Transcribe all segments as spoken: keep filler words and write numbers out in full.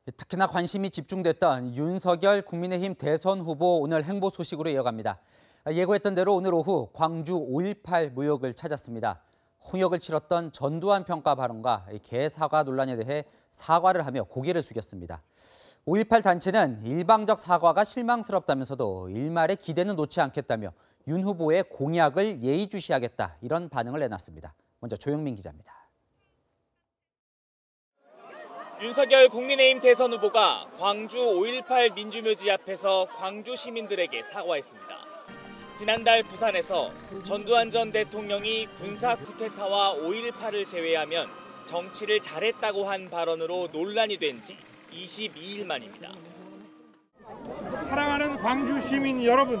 특히나 관심이 집중됐던 윤석열 국민의힘 대선 후보 오늘 행보 소식으로 이어갑니다. 예고했던 대로 오늘 오후 광주 오일팔 묘역을 찾았습니다. 홍역을 치렀던 전두환 평가 발언과 개사과 논란에 대해 사과를 하며 고개를 숙였습니다. 오일팔 단체는 일방적 사과가 실망스럽다면서도 일말의 기대는 놓지 않겠다며 윤 후보의 공약을 예의주시하겠다 이런 반응을 내놨습니다. 먼저 조영민 기자입니다. 윤석열 국민의힘 대선 후보가 광주 오일팔 민주묘지 앞에서 광주 시민들에게 사과했습니다. 지난달 부산에서 전두환 전 대통령이 군사 쿠데타와 오일팔을 제외하면 정치를 잘했다고 한 발언으로 논란이 된 지 이십이 일 만입니다. 사랑하는 광주 시민 여러분,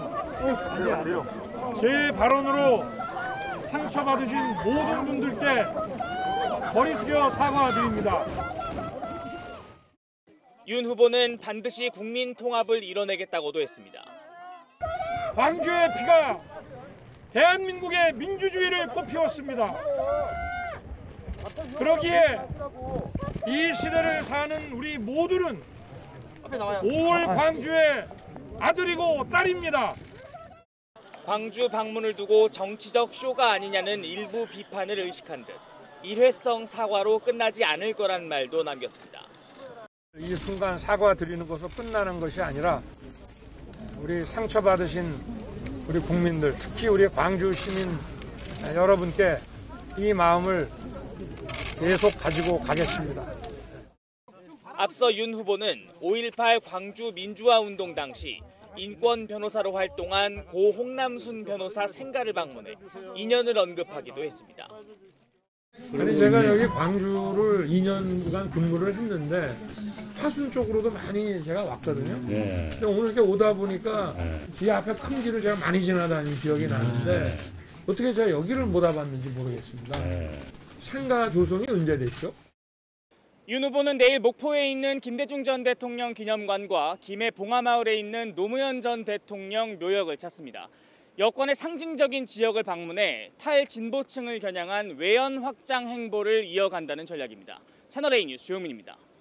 제 발언으로 상처받으신 모든 분들께 머리 숙여 사과드립니다. 윤 후보는 반드시 국민 통합을 이뤄내겠다고도 했습니다. 광주의 피가 대한민국의 민주주의를 꽃피웠습니다. 그러기에 이 시대를 사는 우리 모두는 오월 광주의 아들이고 딸입니다. 광주 방문을 두고 정치적 쇼가 아니냐는 일부 비판을 의식한 듯 일회성 사과로 끝나지 않을 거란 말도 남겼습니다. 이 순간 사과드리는 것으로 끝나는 것이 아니라 우리 상처받으신 우리 국민들, 특히 우리 광주 시민 여러분께 이 마음을 계속 가지고 가겠습니다. 앞서 윤 후보는 오일팔 광주 민주화 운동 당시 인권 변호사로 활동한 고 홍남순 변호사 생가를 방문해 인연을 언급하기도 했습니다. 아니 제가 여기 광주를 이 년간 근무를 했는데 화순 쪽으로도 많이 제가 왔거든요. 네. 근데 오늘 이렇게 오다 보니까 네. 이 앞에 큰 길을 제가 많이 지나다닌 기억이 나는데 네. 어떻게 제가 여기를 못 와봤는지 모르겠습니다. 네. 생가 조성이 언제 됐죠? 윤 후보는 내일 목포에 있는 김대중 전 대통령 기념관과 김해 봉하마을에 있는 노무현 전 대통령 묘역을 찾습니다. 여권의 상징적인 지역을 방문해 탈진보층을 겨냥한 외연 확장 행보를 이어간다는 전략입니다. 채널A 뉴스 조영민입니다.